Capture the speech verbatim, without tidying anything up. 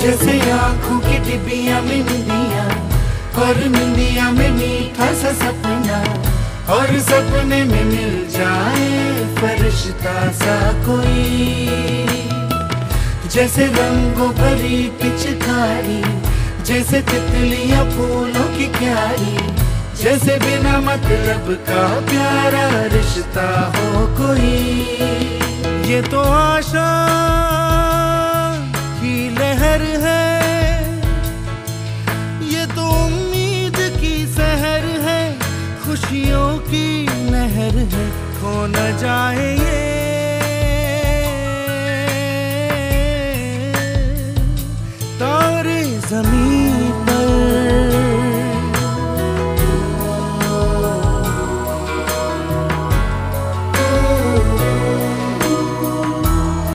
जैसे आंखों की डिबिया में निंदिया, और निंदिया में मीठा सा सपना, और सपने में मिल जाए फरिश्ता सा कोई। जैसे रंगों भरी पिचकारी, जैसे तितलियां फूलों की क्यारी, जैसे बिना मतलब का प्यारा रिश्ता हो कोई। ये तो आशा